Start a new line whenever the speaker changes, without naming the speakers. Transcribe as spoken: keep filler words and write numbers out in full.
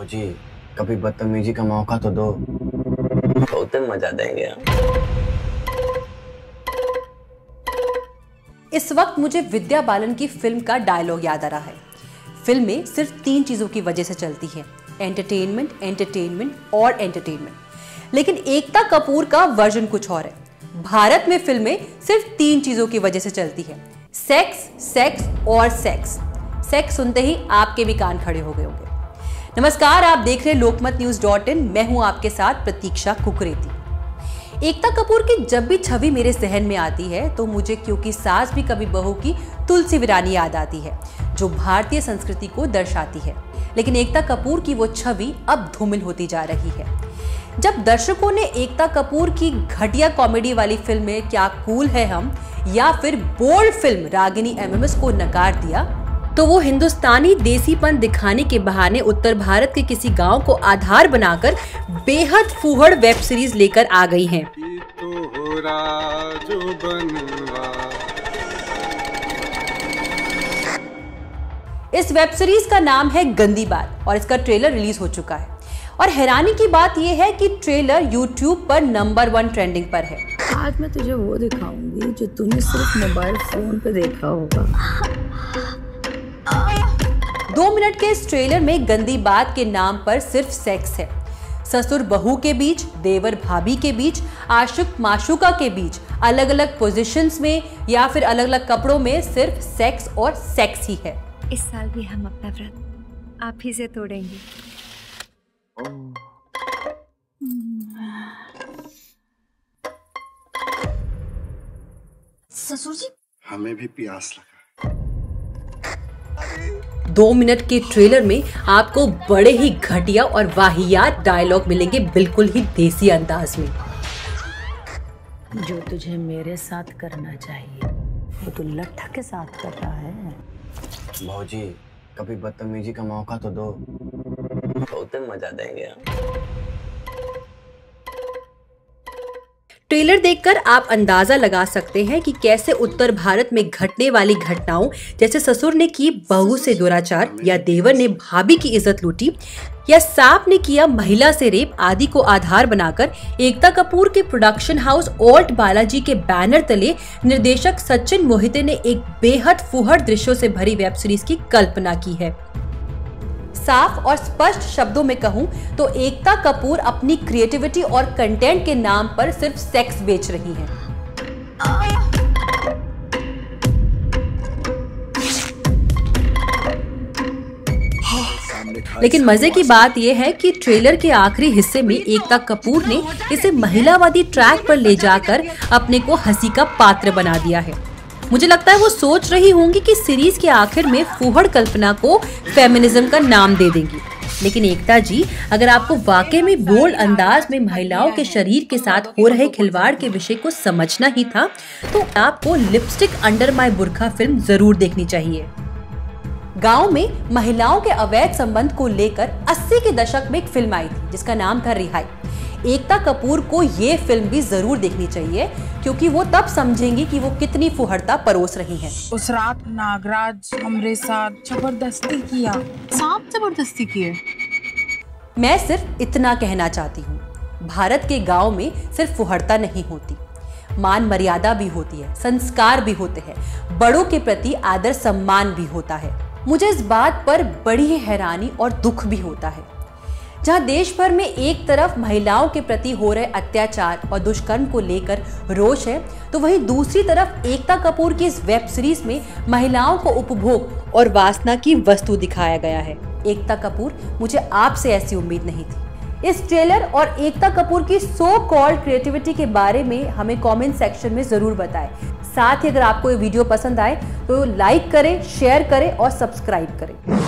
भौजी कभी बदतमीजी का मौका तो दो, बहुत मजा देंगे हम।
इस वक्त मुझे विद्या बालन की फिल्म का डायलॉग याद आ रहा है। फिल्में सिर्फ तीन चीजों की वजह से चलती है, एंटरटेनमेंट, एंटरटेनमेंट और एंटरटेनमेंट। लेकिन एकता कपूर का वर्जन कुछ और है। भारत में फिल्में सिर्फ तीन चीजों की वजह से चलती है, सेक्स, सेक्स और सेक्स। सेक्स सुनते ही आपके भी कान खड़े हो गए होंगे। नमस्कार, आप देख रहे हैं लोकमत न्यूज डॉट इन। मैं हूं आपके साथ प्रतीक्षा कुकरेती। एकता कपूर की जब भी छवि मेरे जहन में आती है तो मुझे क्योंकि सास भी कभी बहू की तुलसी वीरानी याद आती है, जो भारतीय संस्कृति को दर्शाती है। लेकिन एकता कपूर की वो छवि अब धूमिल होती जा रही है। जब दर्शकों ने एकता कपूर की घटिया कॉमेडी वाली फिल्म में क्या कूल है हम या फिर बोल्ड फिल्म रागिनी एमएमएस को नकार दिया, तो वो हिंदुस्तानी देसीपन दिखाने के बहाने उत्तर भारत के किसी गांव को आधार बनाकर बेहद फूहड़ वेब सीरीज लेकर आ गई हैं। इस वेब सीरीज का नाम है गंदी बात और इसका ट्रेलर रिलीज हो चुका है। और हैरानी की बात यह है कि ट्रेलर यूट्यूब पर नंबर वन ट्रेंडिंग पर है।
आज मैं तुझे वो दिखाऊंगी जो तूने सिर्फ मोबाइल फोन पे देखा होगा।
दो मिनट के इस ट्रेलर में गंदी बात के नाम पर सिर्फ सेक्स है। ससुर बहू के बीच, देवर भाभी के बीच, आशिक माशूका के बीच, अलग अलग पोजीशंस में या फिर अलग अलग कपड़ों में सिर्फ सेक्स और सेक्स ही है।
इस साल भी हम अपना व्रत आप ही से तोड़ेंगे।
ससुर जी,
हमें भी प्यास लगा।
दो मिनट के ट्रेलर में आपको बड़े ही घटिया और वाहियात डायलॉग मिलेंगे, बिल्कुल ही देसी अंदाज में।
जो तुझे मेरे साथ करना चाहिए वो तू लट्ठा के साथ कर रहा है।
भौजी कभी बदतमीजी का मौका तो दो, बहुत मजा देंगे हम।
ट्रेलर देखकर आप अंदाजा लगा सकते हैं कि कैसे उत्तर भारत में घटने वाली घटनाओं जैसे ससुर ने की बहू से दुराचार या देवर ने भाभी की इज्जत लूटी या सांप ने किया महिला से रेप आदि को आधार बनाकर एकता कपूर के प्रोडक्शन हाउस ओल्ट बालाजी के बैनर तले निर्देशक सचिन मोहिते ने एक बेहद फुहड़ दृश्यों से भरी वेब सीरीज की कल्पना की है। साफ और स्पष्ट शब्दों में कहूं तो एकता कपूर अपनी क्रिएटिविटी और कंटेंट के नाम पर सिर्फ सेक्स बेच रही हैं। लेकिन मजे की बात यह है कि ट्रेलर के आखिरी हिस्से में एकता कपूर ने इसे महिलावादी ट्रैक पर ले जाकर अपने को हंसी का पात्र बना दिया है। मुझे लगता है वो सोच रही होंगी कि सीरीज के आखिर में फूहड़ कल्पना को फेमिनिज्म का नाम दे देंगी। लेकिन एकता जी, अगर आपको वाकई में बोल्ड अंदाज में महिलाओं के शरीर के साथ हो रहे खिलवाड़ के विषय को समझना ही था तो आपको lipstick under my burqa film जरूर देखनी चाहिए। गांव में महिलाओं के अवैध संबंध को लेकर अस्सी के दशक में एक फिल्म आई थी जिसका नाम था रिहाई। एकता कपूर को ये फिल्म भी जरूर देखनी चाहिए क्योंकि वो तब समझेंगी कि वो कितनी फुहड़ता परोस रही हैं।
उस रात नागराज हमरे साथ जबरदस्ती किया। सांप जबरदस्ती किए।
मैं सिर्फ इतना कहना चाहती हूँ, भारत के गांव में सिर्फ फुहड़ता नहीं होती, मान मर्यादा भी होती है, संस्कार भी होते हैं, बड़ों के प्रति आदर सम्मान भी होता है। मुझे इस बात पर बड़ी ही हैरानी और दुख भी होता है, जहां देश भर में एक तरफ महिलाओं के प्रति हो रहे अत्याचार और दुष्कर्म को लेकर रोष है, तो वहीं दूसरी तरफ एकता कपूर की इस वेब सीरीज में महिलाओं को उपभोग और वासना की वस्तु दिखाया गया है। एकता कपूर, मुझे आपसे ऐसी उम्मीद नहीं थी। इस ट्रेलर और एकता कपूर की सो कॉल्ड क्रिएटिविटी के बारे में हमें कमेंट सेक्शन में जरूर बताएं। साथ ही अगर आपको ये वीडियो पसंद आए तो लाइक करें, शेयर करें और सब्सक्राइब करें।